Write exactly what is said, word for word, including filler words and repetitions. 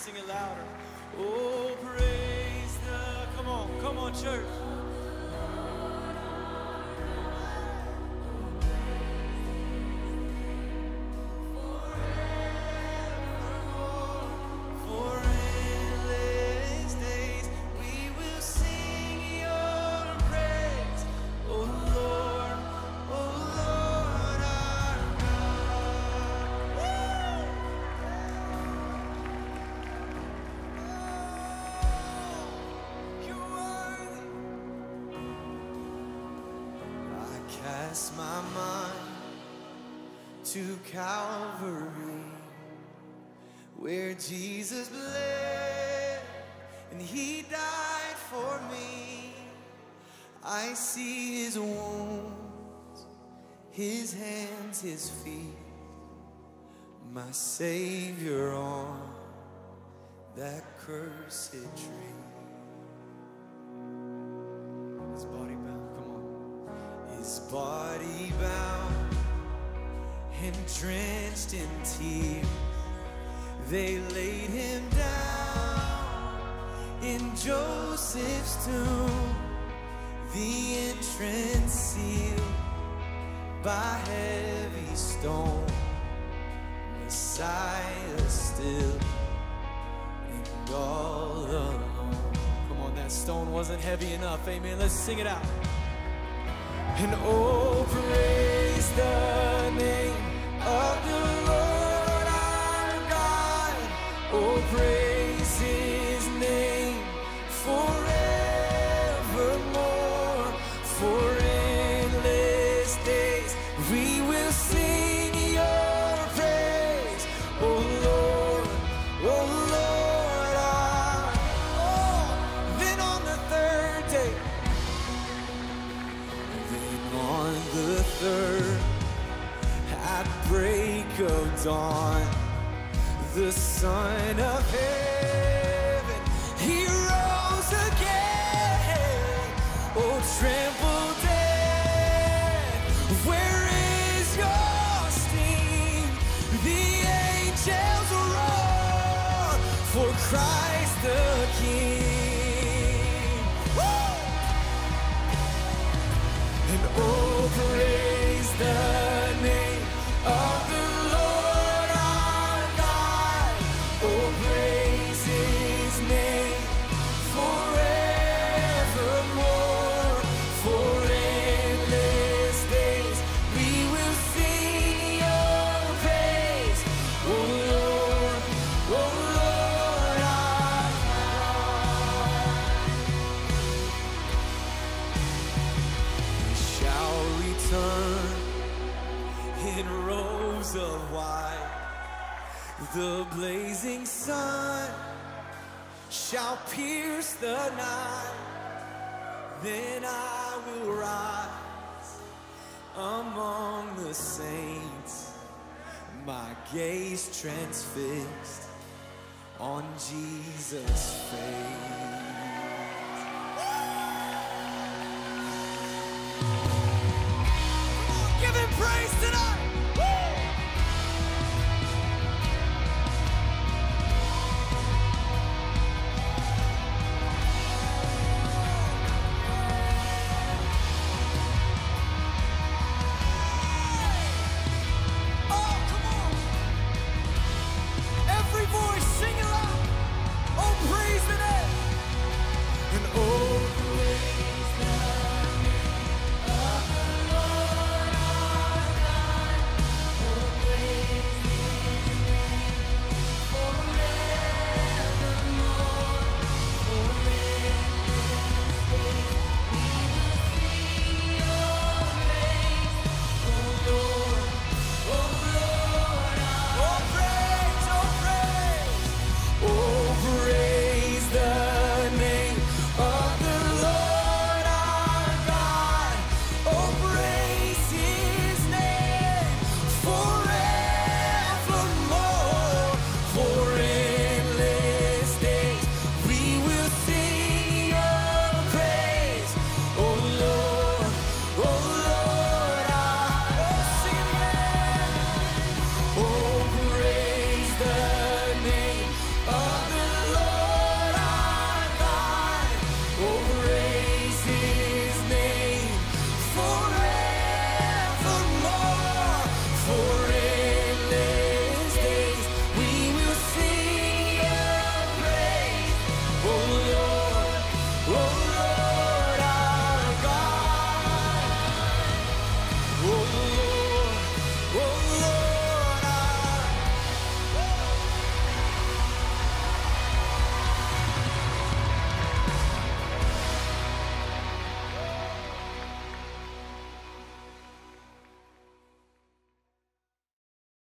Sing it louder. Oh, praise the, come on, come on, church. Cast my mind to Calvary, where Jesus bled and he died for me. I see his wounds, his hands, his feet, my Savior on that cursed tree. His body bound, come on. His body bound and drenched in tears, they laid him down in Joseph's tomb, the entrance sealed by heavy stone, Messiah still and all alone. Come on, that stone wasn't heavy enough, amen. Let's sing it out. And oh, praise the name of the Lord our God. Oh, praise his name forevermore. For endless days we will sing your praise. Oh Lord, oh Lord our. Oh, then on the third day, on the third, at break of dawn, the Son of Heaven, he rose again. Oh, tremble death, where is your sting? The angels roar for Christ the King. Woo! And oh, praise the name of the Lord our God. Oh, praise his name forevermore. For endless days we will sing your praise. Oh Lord, oh Lord our God. Shall return in robes of white, the blazing sun shall pierce the night. Then I will rise among the saints, my gaze transfixed on Jesus' face. Give him praise tonight.